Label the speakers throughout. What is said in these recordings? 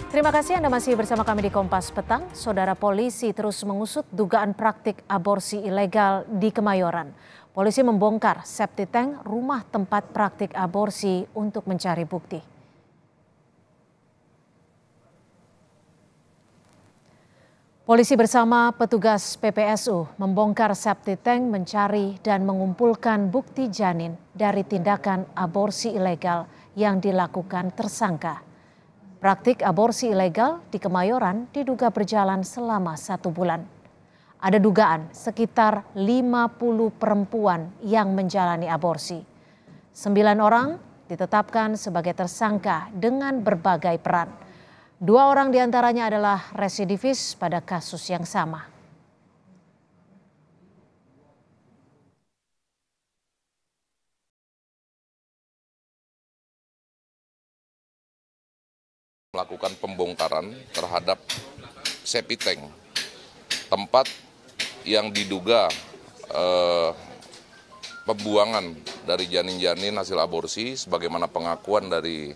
Speaker 1: Terima kasih Anda masih bersama kami di Kompas Petang. Saudara, polisi terus mengusut dugaan praktik aborsi ilegal di Kemayoran. Polisi membongkar septic tank rumah tempat praktik aborsi untuk mencari bukti. Polisi bersama petugas PPSU membongkar septic tank mencari dan mengumpulkan bukti janin dari tindakan aborsi ilegal yang dilakukan tersangka. Praktik aborsi ilegal di Kemayoran diduga berjalan selama 1 bulan. Ada dugaan sekitar 50 perempuan yang menjalani aborsi. 9 orang ditetapkan sebagai tersangka dengan berbagai peran. 2 orang diantaranya adalah residivis pada kasus yang sama.
Speaker 2: Melakukan pembongkaran terhadap septic tank, tempat yang diduga pembuangan dari janin-janin hasil aborsi, sebagaimana pengakuan dari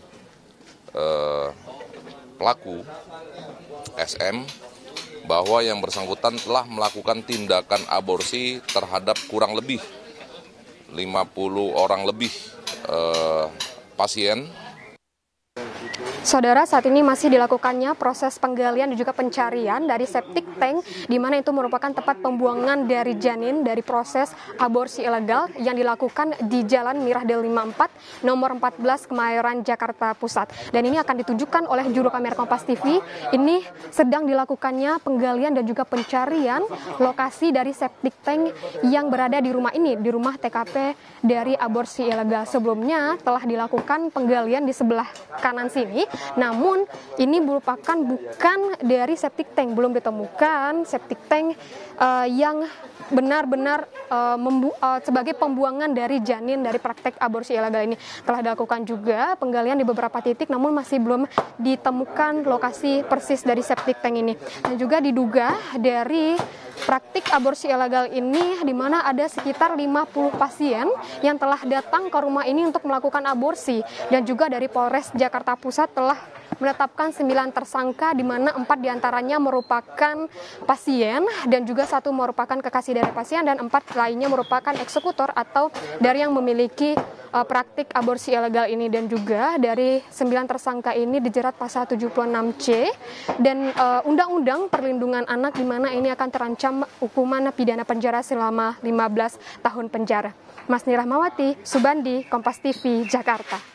Speaker 2: pelaku SM bahwa yang bersangkutan telah melakukan tindakan aborsi terhadap kurang lebih 50 orang lebih pasien.
Speaker 3: Saudara, saat ini masih dilakukannya proses penggalian dan juga pencarian dari septic tank, di mana itu merupakan tempat pembuangan dari janin dari proses aborsi ilegal yang dilakukan di Jalan Mirahdel 54, nomor 14, Kemayoran, Jakarta Pusat. Dan ini akan ditunjukkan oleh juru kamera Kompas TV. Ini sedang dilakukannya penggalian dan juga pencarian lokasi dari septic tank yang berada di rumah ini, di rumah TKP dari aborsi ilegal. Sebelumnya telah dilakukan penggalian di sebelah kanan sini. Namun ini merupakan bukan dari septic tank, belum ditemukan septic tank yang benar-benar sebagai pembuangan dari janin dari praktek aborsi ilegal ini. Telah dilakukan juga penggalian di beberapa titik, namun masih belum ditemukan lokasi persis dari septic tank ini. Dan juga diduga dari praktik aborsi ilegal ini di mana ada sekitar 50 pasien yang telah datang ke rumah ini untuk melakukan aborsi, dan juga dari Polres Jakarta Pusat telah menetapkan 9 tersangka, di mana 4 diantaranya merupakan pasien dan juga 1 merupakan kekasih dari pasien, dan 4 lainnya merupakan eksekutor atau dari yang memiliki praktik aborsi ilegal ini. Dan juga dari 9 tersangka ini dijerat pasal 76C dan Undang-Undang Perlindungan Anak, di mana ini akan terancam hukuman pidana penjara selama 15 tahun penjara. Masni Rahmawati, Subandi, Kompas TV, Jakarta.